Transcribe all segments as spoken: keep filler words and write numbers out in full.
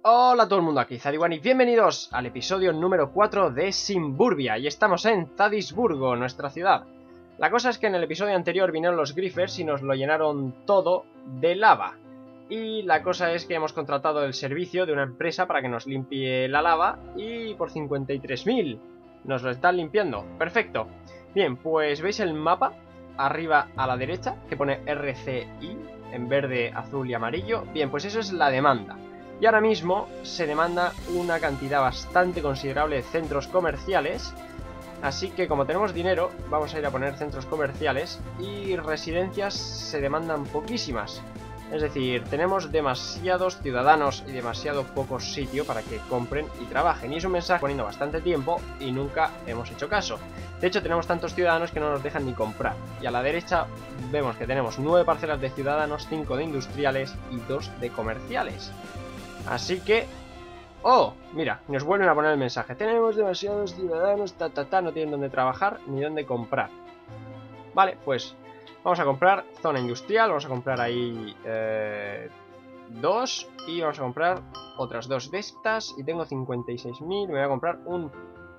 Hola a todo el mundo, aquí Zadiwan y bienvenidos al episodio número cuatro de Simburbia. Y estamos en Zadisburgo, nuestra ciudad. La cosa es que en el episodio anterior vinieron los Griffers y nos lo llenaron todo de lava. Y la cosa es que hemos contratado el servicio de una empresa para que nos limpie la lava. Y por cincuenta y tres mil nos lo están limpiando, perfecto. Bien, pues veis el mapa arriba a la derecha que pone R C I en verde, azul y amarillo. Bien, pues eso es la demanda. Y ahora mismo se demanda una cantidad bastante considerable de centros comerciales. Así que como tenemos dinero, vamos a ir a poner centros comerciales. Y residencias se demandan poquísimas. Es decir, tenemos demasiados ciudadanos y demasiado poco sitio para que compren y trabajen. Y es un mensaje poniendo bastante tiempo y nunca hemos hecho caso. De hecho, tenemos tantos ciudadanos que no nos dejan ni comprar. Y a la derecha vemos que tenemos nueve parcelas de ciudadanos, cinco de industriales y dos de comerciales. Así que... ¡Oh! Mira, nos vuelven a poner el mensaje. Tenemos demasiados ciudadanos, ta, ta, ta, no tienen dónde trabajar ni dónde comprar. Vale, pues vamos a comprar zona industrial, vamos a comprar ahí eh, dos y vamos a comprar otras dos de estas. Y tengo cincuenta y seis mil, me voy a comprar un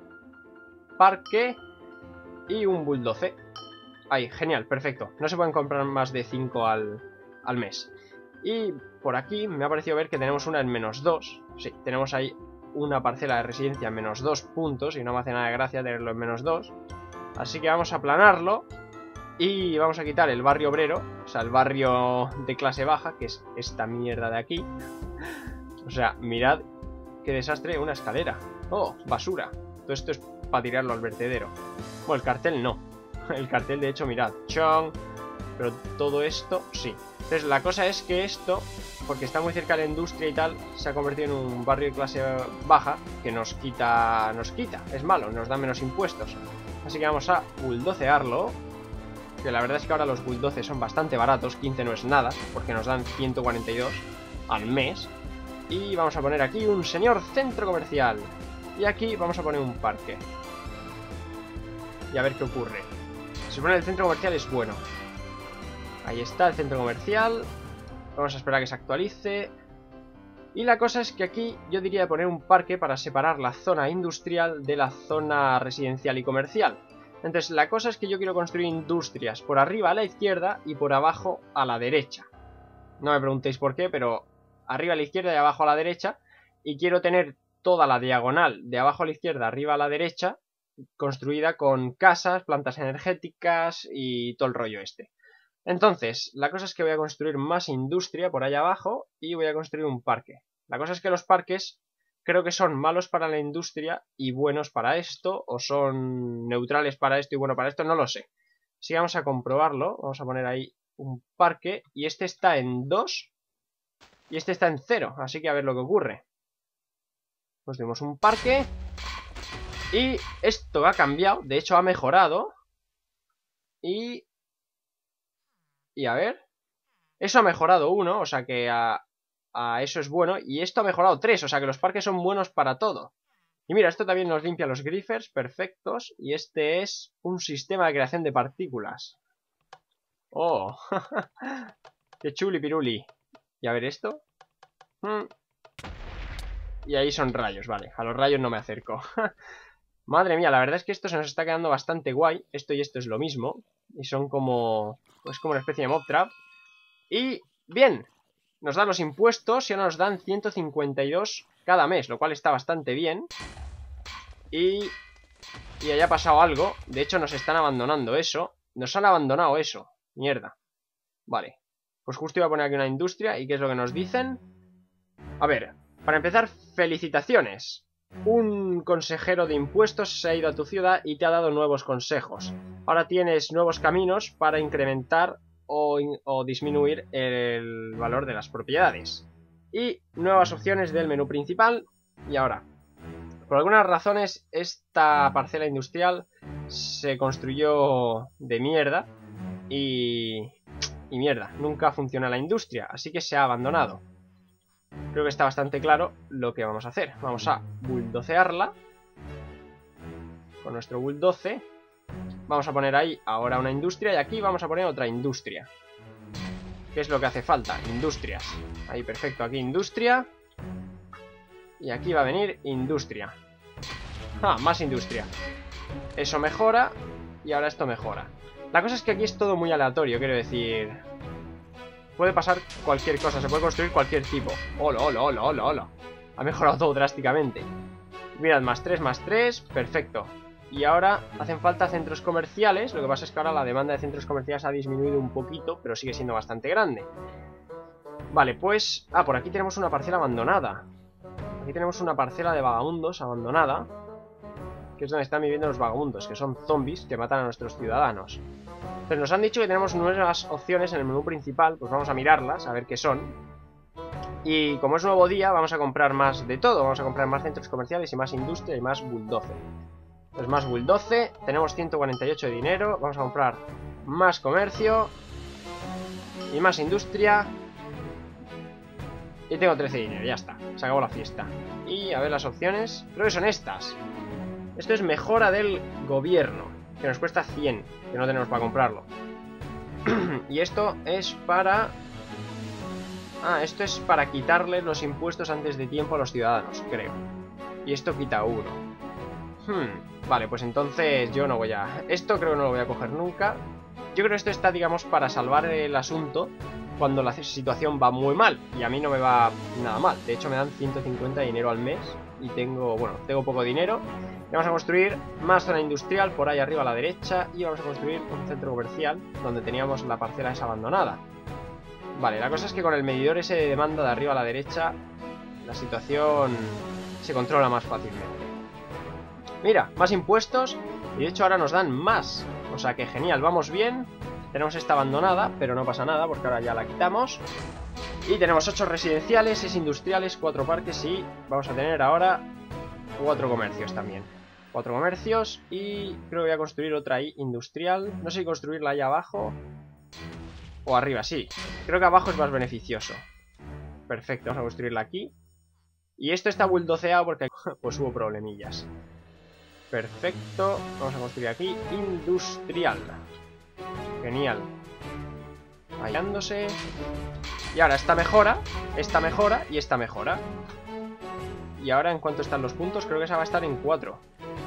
parque y un bulldozer. Ahí, genial, perfecto. No se pueden comprar más de cinco al, al mes. Y por aquí me ha parecido ver que tenemos una en menos dos. Sí, tenemos ahí una parcela de residencia en menos dos puntos. Y no me hace nada de gracia tenerlo en menos dos. Así que vamos a aplanarlo. Y vamos a quitar el barrio obrero. O sea, el barrio de clase baja, que es esta mierda de aquí. O sea, mirad qué desastre, una escalera. Oh, basura. Todo esto es para tirarlo al vertedero. Bueno, el cartel no. El cartel, de hecho, mirad, chong. Pero todo esto, sí. Entonces la cosa es que esto, porque está muy cerca de la industria y tal, se ha convertido en un barrio de clase baja que nos quita, nos quita, es malo, nos da menos impuestos. Así que vamos a bulldocearlo, que la verdad es que ahora los bulldozers son bastante baratos, quince no es nada, porque nos dan ciento cuarenta y dos al mes. Y vamos a poner aquí un señor centro comercial. Y aquí vamos a poner un parque. Y a ver qué ocurre. Si pone el centro comercial es bueno. Ahí está el centro comercial. Vamos a esperar a que se actualice. Y la cosa es que aquí yo diría de poner un parque para separar la zona industrial de la zona residencial y comercial. Entonces la cosa es que yo quiero construir industrias por arriba a la izquierda y por abajo a la derecha. No me preguntéis por qué, pero arriba a la izquierda y abajo a la derecha. Y quiero tener toda la diagonal de abajo a la izquierda, arriba a la derecha, construida con casas, plantas energéticas y todo el rollo este. Entonces, la cosa es que voy a construir más industria por allá abajo y voy a construir un parque. La cosa es que los parques creo que son malos para la industria y buenos para esto, o son neutrales para esto y bueno para esto, no lo sé. Así que vamos a comprobarlo, vamos a poner ahí un parque y este está en dos y este está en cero, así que a ver lo que ocurre. Construimos un parque y esto ha cambiado, de hecho ha mejorado y... Y a ver, eso ha mejorado uno, o sea que a, a eso es bueno. Y esto ha mejorado tres, o sea que los parques son buenos para todo. Y mira, esto también nos limpia los Griffers, perfectos. Y este es un sistema de creación de partículas. Oh, qué chuli piruli. Y a ver esto. Hmm. Y ahí son rayos, vale, a los rayos no me acerco. Madre mía, la verdad es que esto se nos está quedando bastante guay. Esto y esto es lo mismo. Y son como... pues como una especie de mob trap. Y bien, nos dan los impuestos y ahora nos dan ciento cincuenta y dos cada mes, lo cual está bastante bien. Y... y haya pasado algo. De hecho nos están abandonando eso. Nos han abandonado eso. Mierda. Vale. Pues justo iba a poner aquí una industria. ¿Y qué es lo que nos dicen? A ver, para empezar, felicitaciones. Un consejero de impuestos se ha ido a tu ciudad y te ha dado nuevos consejos. Ahora tienes nuevos caminos para incrementar o, o disminuir el valor de las propiedades. Y nuevas opciones del menú principal. Y ahora, por algunas razones, esta parcela industrial se construyó de mierda. Y... y mierda, nunca funciona la industria, así que se ha abandonado. Creo que está bastante claro lo que vamos a hacer. Vamos a bulldocearla con nuestro bulldoce. Vamos a poner ahí ahora una industria y aquí vamos a poner otra industria. ¿Qué es lo que hace falta? Industrias. Ahí, perfecto, aquí industria. Y aquí va a venir industria. Ah, más industria. Eso mejora. Y ahora esto mejora. La cosa es que aquí es todo muy aleatorio, quiero decir... Puede pasar cualquier cosa, se puede construir cualquier tipo. Hola, hola, hola, hola, hola. Ha mejorado todo drásticamente. Mirad, más tres, más tres, perfecto. Y ahora hacen falta centros comerciales. Lo que pasa es que ahora la demanda de centros comerciales ha disminuido un poquito, pero sigue siendo bastante grande. Vale, pues... Ah, por aquí tenemos una parcela abandonada. Aquí tenemos una parcela de vagabundos abandonada, que es donde están viviendo los vagabundos, que son zombies que matan a nuestros ciudadanos. Entonces nos han dicho que tenemos nuevas opciones en el menú principal, pues vamos a mirarlas, a ver qué son. Y como es nuevo día, vamos a comprar más de todo. Vamos a comprar más centros comerciales y más industria y más bulldozer. Pues más bulldozer, tenemos ciento cuarenta y ocho de dinero. Vamos a comprar más comercio y más industria. Y tengo trece de dinero, ya está, se acabó la fiesta. Y a ver las opciones, creo que son estas. Esto es mejora del gobierno, que nos cuesta cien, que no tenemos para comprarlo. Y esto es para... Ah, esto es para quitarle los impuestos antes de tiempo a los ciudadanos, creo. Y esto quita uno. Hmm, vale, pues entonces yo no voy a... Esto creo que no lo voy a coger nunca. Yo creo que esto está, digamos, para salvar el asunto cuando la situación va muy mal. Y a mí no me va nada mal. De hecho me dan ciento cincuenta de dinero al mes. Y tengo, bueno, tengo poco dinero. Y vamos a construir más zona industrial por ahí arriba a la derecha. Y vamos a construir un centro comercial donde teníamos la parcela esa abandonada. Vale, la cosa es que con el medidor ese de demanda de arriba a la derecha, la situación se controla más fácilmente. Mira, más impuestos. Y de hecho ahora nos dan más. O sea que genial, vamos bien. Tenemos esta abandonada, pero no pasa nada porque ahora ya la quitamos. Y tenemos ocho residenciales, seis industriales, cuatro parques y vamos a tener ahora cuatro comercios también. Cuatro comercios y creo que voy a construir otra ahí industrial. No sé si construirla ahí abajo o arriba, sí. Creo que abajo es más beneficioso. Perfecto, vamos a construirla aquí. Y esto está bulldoceado porque pues hubo problemillas. Perfecto, vamos a construir aquí industrial. Genial. Hallándose. Y ahora esta mejora, esta mejora y esta mejora. Y ahora en cuánto están los puntos, creo que esa va a estar en cuatro.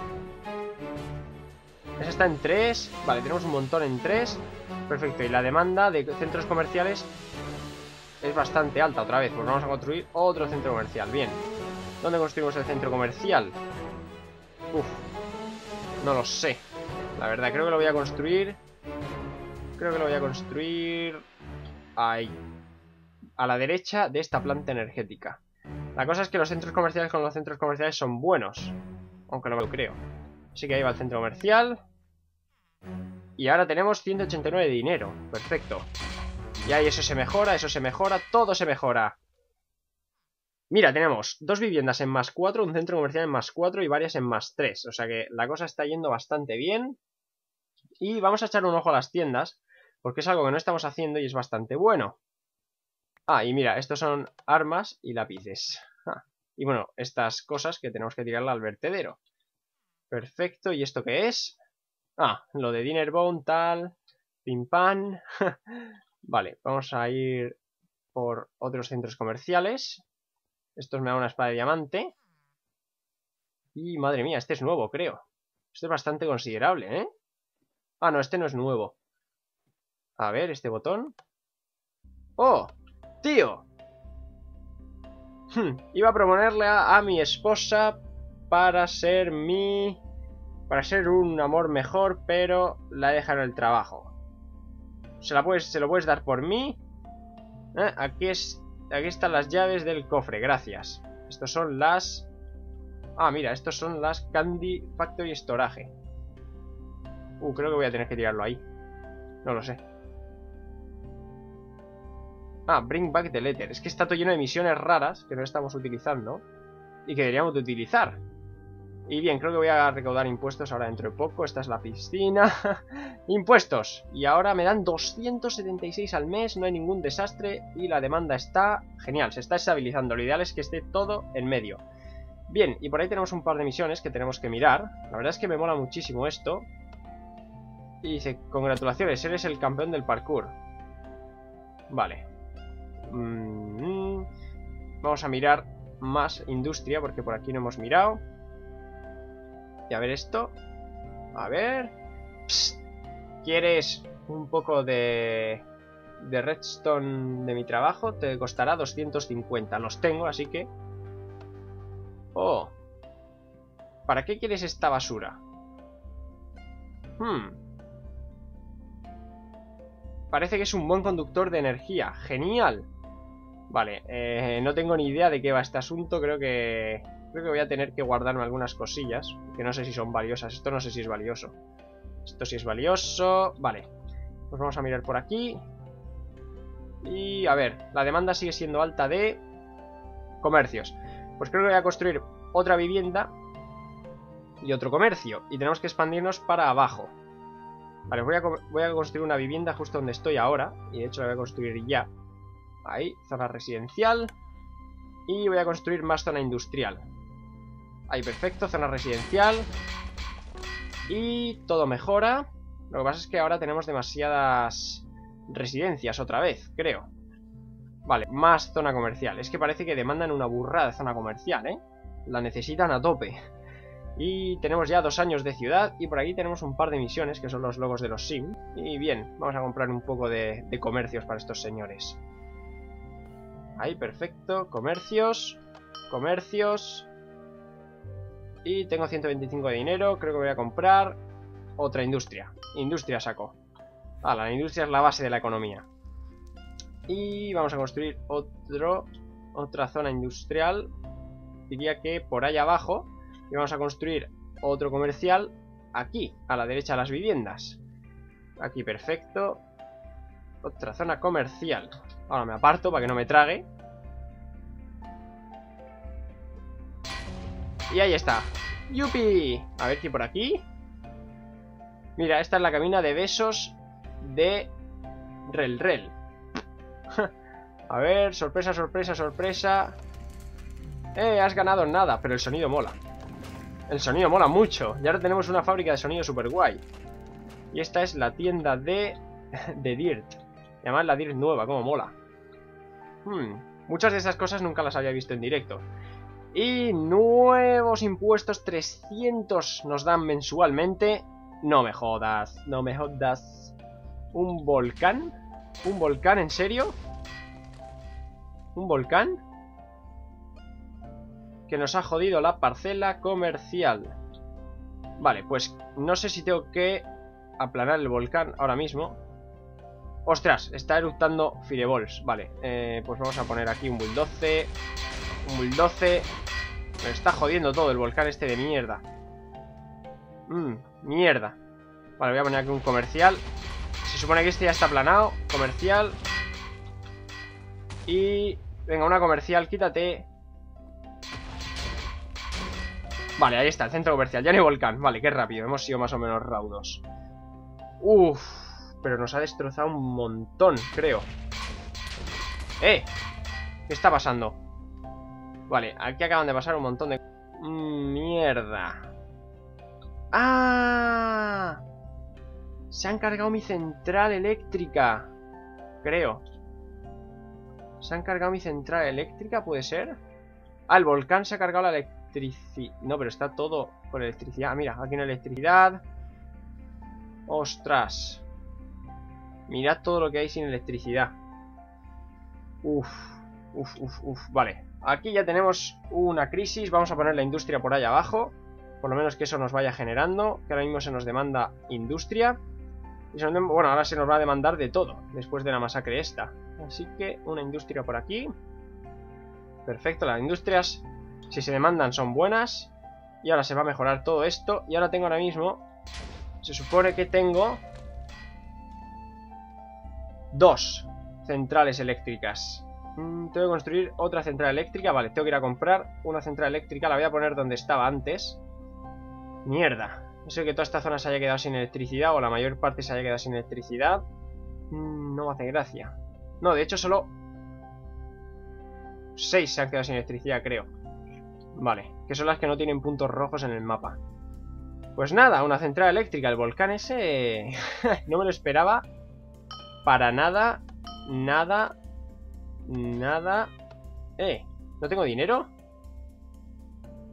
Esa está en tres. Vale, tenemos un montón en tres. Perfecto, y la demanda de centros comerciales es bastante alta otra vez. Pues vamos a construir otro centro comercial. Bien. ¿Dónde construimos el centro comercial? Uf, no lo sé. La verdad, creo que lo voy a construir. Creo que lo voy a construir ahí, a la derecha de esta planta energética. La cosa es que los centros comerciales con los centros comerciales son buenos, aunque no me lo creo. Así que ahí va el centro comercial. Y ahora tenemos ciento ochenta y nueve de dinero. Perfecto. Y ahí eso se mejora, eso se mejora, todo se mejora. Mira, tenemos dos viviendas en más cuatro, un centro comercial en más cuatro y varias en más tres. O sea que la cosa está yendo bastante bien. Y vamos a echar un ojo a las tiendas, porque es algo que no estamos haciendo y es bastante bueno. Ah, y mira, estos son armas y lápices. Ah, y bueno, estas cosas que tenemos que tirarla al vertedero. Perfecto, ¿y esto qué es? Ah, lo de Dinnerbone, tal, pim pam. Vale, vamos a ir por otros centros comerciales. Estos me dan una espada de diamante. Y madre mía, este es nuevo, creo. Este es bastante considerable, ¿eh? Ah, no, este no es nuevo. A ver, este botón. ¡Oh! ¡Tío! Hmm, iba a proponerle a, a mi esposa para ser mi... Para ser un amor mejor, pero la he dejado en el trabajo. ¿Se, la puedes, ¿Se lo puedes dar por mí? ¿Eh? Aquí, es, aquí están las llaves del cofre, gracias. Estos son las... Ah, mira, estos son las Candy Factory Storage. Uh, creo que voy a tener que tirarlo ahí. No lo sé. Ah, bring back the letter. Es que está todo lleno de misiones raras que no estamos utilizando y que deberíamos de utilizar. Y bien, creo que voy a recaudar impuestos ahora dentro de poco. Esta es la piscina. Impuestos. Y ahora me dan doscientos setenta y seis al mes. No hay ningún desastre. Y la demanda está genial. Se está estabilizando. Lo ideal es que esté todo en medio. Bien, y por ahí tenemos un par de misiones que tenemos que mirar. La verdad es que me mola muchísimo esto. Y dice, congratulaciones, eres el campeón del parkour. Vale. Mm-hmm. Vamos a mirar más industria, porque por aquí no hemos mirado. Y a ver esto. A ver. Psst. ¿Quieres un poco de... de redstone de mi trabajo? Te costará doscientos cincuenta. Los tengo, así que... Oh. ¿Para qué quieres esta basura? Hmm. Parece que es un buen conductor de energía. ¡Genial! Vale, eh, no tengo ni idea de qué va este asunto. Creo que... Creo que voy a tener que guardarme algunas cosillas, que no sé si son valiosas. Esto no sé si es valioso. Esto sí es valioso. Vale. Pues vamos a mirar por aquí. Y a ver, la demanda sigue siendo alta de comercios. Pues creo que voy a construir otra vivienda y otro comercio. Y tenemos que expandirnos para abajo. Vale, voy a, voy a construir una vivienda justo donde estoy ahora. Y de hecho la voy a construir ya. Ahí, zona residencial. Y voy a construir más zona industrial. Ahí, perfecto, zona residencial. Y todo mejora. Lo que pasa es que ahora tenemos demasiadas residencias otra vez, creo. Vale, más zona comercial. Es que parece que demandan una burrada de zona comercial, ¿eh? La necesitan a tope. Y tenemos ya dos años de ciudad. Y por aquí tenemos un par de misiones, que son los logos de los Sim. Y bien, vamos a comprar un poco de, de comercios para estos señores. Ahí, perfecto. Comercios. Comercios. Y tengo ciento veinticinco de dinero. Creo que voy a comprar otra industria. Industria saco. Ah, la industria es la base de la economía. Y vamos a construir otro, otra zona industrial. Diría que por ahí abajo. Y vamos a construir otro comercial aquí, a la derecha de las viviendas. Aquí, perfecto. Otra zona comercial. Ahora me aparto para que no me trague. Y ahí está. ¡Yupi! A ver qué por aquí. Mira, esta es la cabina de besos de Rel Rel. A ver, sorpresa, sorpresa, sorpresa. Eh, has ganado nada, pero el sonido mola. El sonido mola mucho. Y ahora tenemos una fábrica de sonido super guay. Y esta es la tienda de... de Dirt. Y además la Dirt nueva, como mola. Hmm, muchas de esas cosas nunca las había visto en directo. Y nuevos impuestos, trescientos nos dan mensualmente. No me jodas, no me jodas. ¿Un volcán? ¿Un volcán, en serio? ¿Un volcán? Que nos ha jodido la parcela comercial. Vale, pues no sé si tengo que aplanar el volcán ahora mismo. ¡Ostras! Está eructando fireballs. Vale, eh, pues vamos a poner aquí un bulldoze. Un bulldoze. Me está jodiendo todo el volcán este de mierda. Mmm, mierda. Vale, voy a poner aquí un comercial. Se supone que este ya está aplanado. Comercial. Y... venga, una comercial, quítate. Vale, ahí está, el centro comercial. Ya no hay volcán. Vale, qué rápido. Hemos sido más o menos raudos. Uff. Pero nos ha destrozado un montón, creo. ¡Eh! ¿Qué está pasando? Vale, aquí acaban de pasar un montón de... Mm, mierda. ¡Ah! Se han cargado mi central eléctrica. Creo. ¿Se han cargado mi central eléctrica? ¿Puede ser? Ah, el volcán se ha cargado la electricidad. No, pero está todo con electricidad. Mira, aquí no hay electricidad. ¡Ostras! Mirad todo lo que hay sin electricidad. Uf, uf, uf, uf. Vale, aquí ya tenemos una crisis. Vamos a poner la industria por ahí abajo. Por lo menos que eso nos vaya generando. Que ahora mismo se nos demanda industria. Y se nos, bueno, ahora se nos va a demandar de todo después de la masacre esta. Así que una industria por aquí. Perfecto, las industrias, si se demandan, son buenas. Y ahora se va a mejorar todo esto. Y ahora tengo ahora mismo... se supone que tengo... dos centrales eléctricas. mm, Tengo que construir otra central eléctrica. Vale, tengo que ir a comprar una central eléctrica. La voy a poner donde estaba antes. Mierda. Eso de que toda esta zona se haya quedado sin electricidad, o la mayor parte se haya quedado sin electricidad, mm, no me hace gracia. No, de hecho solo seis se han quedado sin electricidad, creo. Vale, que son las que no tienen puntos rojos en el mapa. Pues nada, una central eléctrica. El volcán ese... no me lo esperaba para nada. Nada. Nada. Eh, ¿no tengo dinero?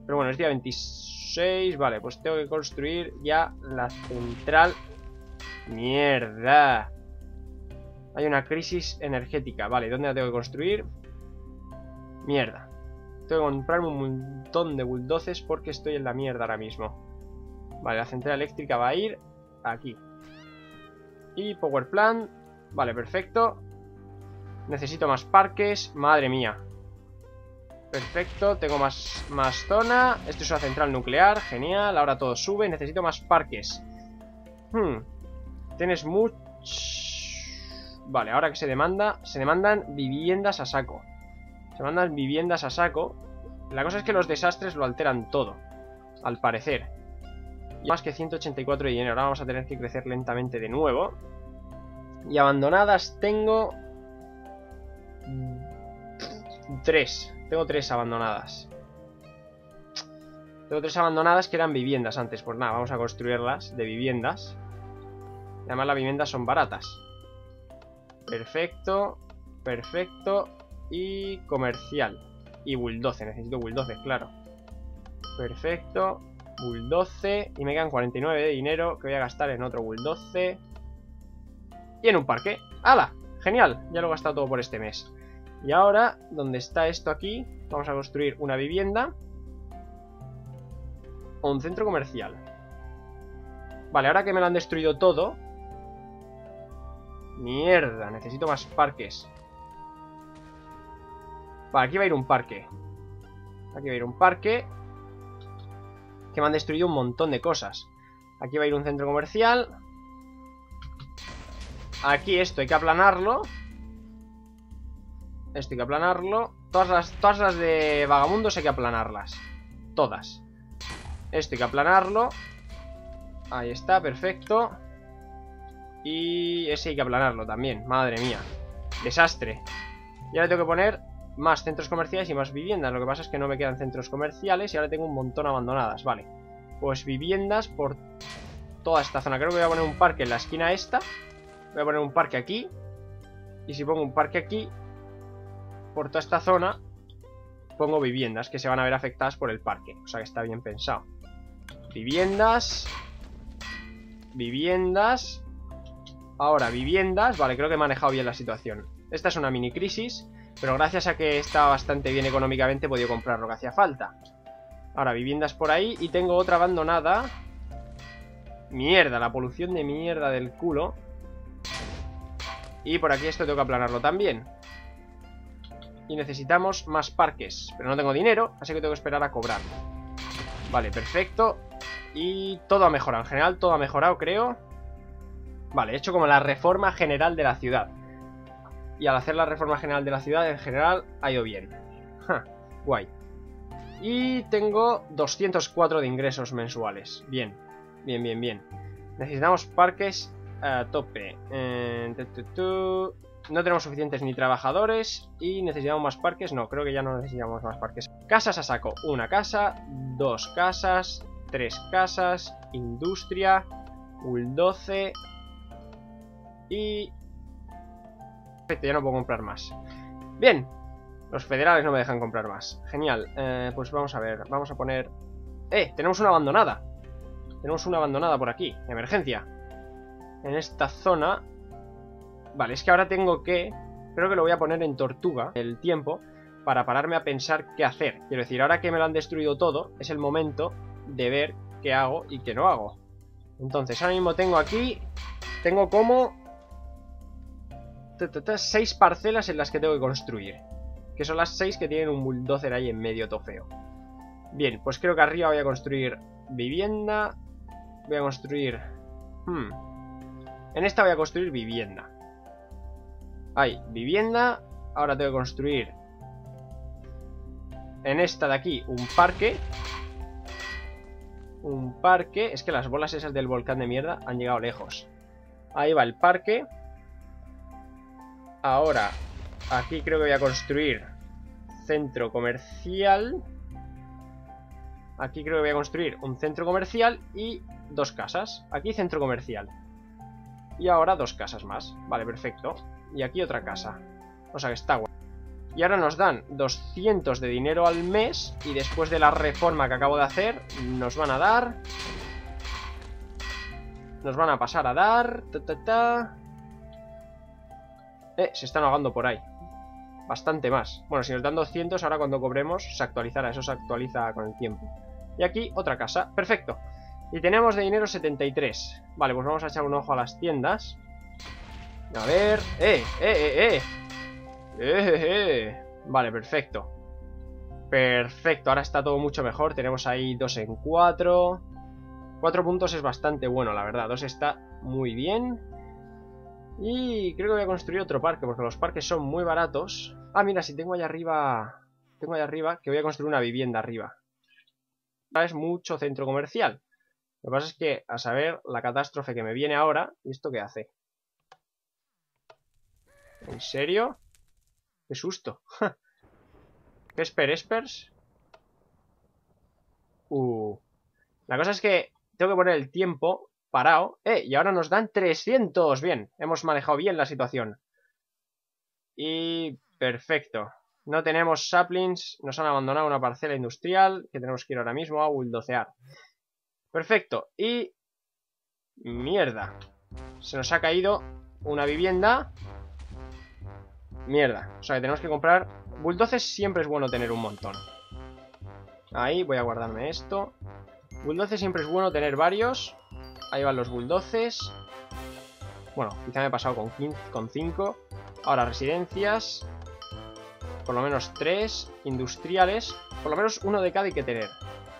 Pero bueno, es día veintiséis. Vale, pues tengo que construir ya la central. ¡Mierda! Hay una crisis energética. Vale, ¿dónde la tengo que construir? Mierda. Tengo que comprarme un montón de bulldozers porque estoy en la mierda ahora mismo. Vale, la central eléctrica va a ir aquí. Y power plant. Vale, perfecto. Necesito más parques. Madre mía. Perfecto, tengo más, más zona. Esto es una central nuclear, genial. Ahora todo sube, necesito más parques. hmm. Tienes mucho... Vale, ahora que se demanda, se demandan viviendas a saco. Se mandan viviendas a saco. La cosa es que los desastres lo alteran todo, al parecer. Y más que ciento ochenta y cuatro de dinero. Ahora vamos a tener que crecer lentamente de nuevo. Y abandonadas tengo... Tres. Tengo tres abandonadas. Tengo tres abandonadas que eran viviendas antes. Pues nada, vamos a construirlas de viviendas. Además las viviendas son baratas. Perfecto. Perfecto. Y comercial. Y bulldozer, necesito bulldozer, claro. Perfecto. Bulldozer. Y me quedan cuarenta y nueve de dinero que voy a gastar en otro bulldozer. Y en un parque. ¡Hala! Genial, ya lo he gastado todo por este mes. Y ahora, ¿dónde está esto aquí? Vamos a construir una vivienda. O un centro comercial. Vale, ahora que me lo han destruido todo. Mierda, necesito más parques. Vale, aquí va a ir un parque. Aquí va a ir un parque. Que me han destruido un montón de cosas. Aquí va a ir un centro comercial. Aquí esto hay que aplanarlo. Esto hay que aplanarlo. Todas las, todas las de vagamundos hay que aplanarlas. Todas. Esto hay que aplanarlo. Ahí está, perfecto. Y ese hay que aplanarlo también. Madre mía. Desastre. Y ahora tengo que poner más centros comerciales y más viviendas. Lo que pasa es que no me quedan centros comerciales y ahora tengo un montón abandonadas. Vale. Pues viviendas por toda esta zona. Creo que voy a poner un parque en la esquina esta. Voy a poner un parque aquí. Y si pongo un parque aquí, por toda esta zona, pongo viviendas que se van a ver afectadas por el parque. O sea que está bien pensado. Viviendas. Viviendas. Ahora, viviendas. Vale, creo que he manejado bien la situación. Esta es una mini crisis, pero gracias a que está bastante bien económicamente he podido comprar lo que hacía falta. Ahora, viviendas por ahí. Y tengo otra abandonada. Mierda, la polución de mierda del culo. Y por aquí esto tengo que aplanarlo también. Y necesitamos más parques. Pero no tengo dinero, así que tengo que esperar a cobrar. Vale, perfecto. Y todo ha mejorado, en general todo ha mejorado, creo. Vale, he hecho como la reforma general de la ciudad. Y al hacer la reforma general de la ciudad, en general, ha ido bien. Ja, guay. Y tengo doscientos cuatro de ingresos mensuales. Bien, bien, bien, bien. Necesitamos parques a tope. Eh, tu, tu, tu. No tenemos suficientes ni trabajadores. Y necesitamos más parques. No, creo que ya no necesitamos más parques. Casas a saco. Una casa, dos casas, tres casas, industria, bulldozer. Y... perfecto, ya no puedo comprar más. Bien. Los federales no me dejan comprar más. Genial. Eh, pues vamos a ver. Vamos a poner... ¡Eh! Tenemos una abandonada. Tenemos una abandonada por aquí. Emergencia. En esta zona... Vale, es que ahora tengo que... Creo que lo voy a poner en tortuga el tiempo para pararme a pensar qué hacer. Quiero decir, ahora que me lo han destruido todo, es el momento de ver qué hago y qué no hago. Entonces, ahora mismo tengo aquí... Tengo como... seis parcelas en las que tengo que construir. Que son las seis que tienen un bulldozer ahí en medio tofeo. Bien, pues creo que arriba voy a construir vivienda. Voy a construir... Hmm. En esta voy a construir vivienda. Hay vivienda. Ahora tengo que construir en esta de aquí un parque. Un parque. Es que las bolas esas del volcán de mierda han llegado lejos. Ahí va el parque. Ahora aquí creo que voy a construir centro comercial. Aquí creo que voy a construir un centro comercial y dos casas. Aquí centro comercial. Y ahora dos casas más. Vale, perfecto. Y aquí otra casa. O sea que está guay. Y ahora nos dan doscientos de dinero al mes. Y después de la reforma que acabo de hacer, nos van a dar... Nos van a pasar a dar... Ta, ta, ta. Eh, se están ahogando por ahí. Bastante más. Bueno, si nos dan doscientos, ahora cuando cobremos se actualizará. Eso se actualiza con el tiempo. Y aquí otra casa. Perfecto. Y tenemos de dinero setenta y tres. Vale, pues vamos a echar un ojo a las tiendas. A ver... ¡Eh! ¡Eh, eh, eh! ¡Eh, eh, eh! Vale, perfecto. Perfecto, ahora está todo mucho mejor. Tenemos ahí dos en cuatro. cuatro puntos es bastante bueno, la verdad. dos está muy bien. Y creo que voy a construir otro parque, porque los parques son muy baratos. Ah, mira, si tengo allá arriba... Tengo allá arriba que voy a construir una vivienda arriba. Es mucho centro comercial. Lo que pasa es que, a saber, la catástrofe que me viene ahora... ¿Y esto qué hace? ¿En serio? ¡Qué susto! ¿Qué esper, espers? Uh. La cosa es que tengo que poner el tiempo parado. ¡Eh! Y ahora nos dan trescientos. Bien, hemos manejado bien la situación. Y... perfecto. No tenemos saplings. Nos han abandonado una parcela industrial que tenemos que ir ahora mismo a bulldocear. Perfecto. Y... mierda. Se nos ha caído una vivienda. Mierda. O sea que tenemos que comprar... Bulldoces siempre es bueno tener un montón. Ahí, voy a guardarme esto. Bulldoces siempre es bueno tener varios. Ahí van los bulldoces. Bueno, quizá me he pasado con quince, con cinco. Ahora residencias. Por lo menos tres. Industriales. Por lo menos uno de cada hay que tener.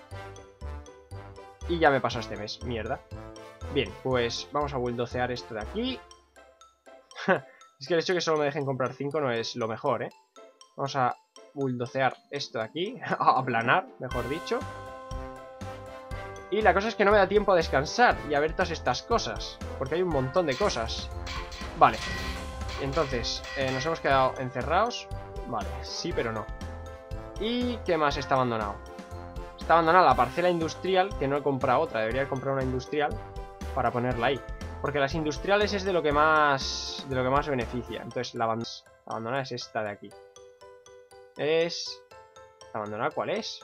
Y ya me pasó este mes. Mierda. Bien, pues vamos a bulldocear esto de aquí. Es que el hecho de que solo me dejen comprar cinco no es lo mejor, ¿eh? Vamos a bulldocear esto de aquí. A aplanar, mejor dicho. Y la cosa es que no me da tiempo a descansar y a ver todas estas cosas, porque hay un montón de cosas. Vale. Entonces, eh, nos hemos quedado encerrados. Vale, sí, pero no. ¿Y qué más está abandonado? Está abandonada la parcela industrial, que no he comprado otra. Debería comprar una industrial para ponerla ahí. Porque las industriales es de lo que más de lo que más beneficia. Entonces la abandonada es esta de aquí. Es... ¿La abandonada cuál es?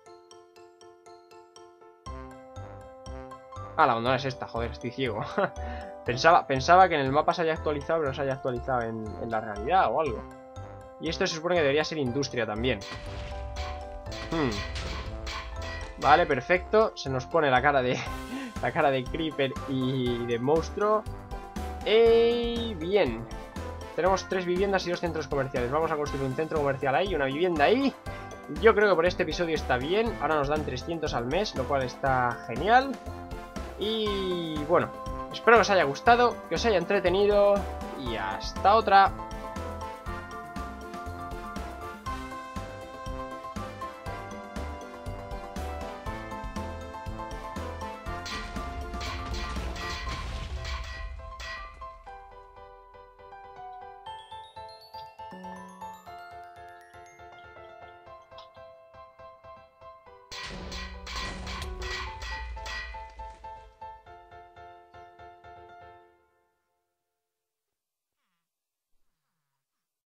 Ah, la abandonada es esta, joder, estoy ciego. pensaba, pensaba que en el mapa se haya actualizado, pero no se haya actualizado en, en la realidad o algo. Y esto se supone que debería ser industria también. Hmm. Vale, perfecto. Se nos pone la cara de... la cara de creeper y de monstruo. ¡Ey! Bien. Tenemos tres viviendas y dos centros comerciales. Vamos a construir un centro comercial ahí y una vivienda ahí. Yo creo que por este episodio está bien. Ahora nos dan trescientos al mes, lo cual está genial. Y bueno, espero que os haya gustado, que os haya entretenido. Y hasta otra.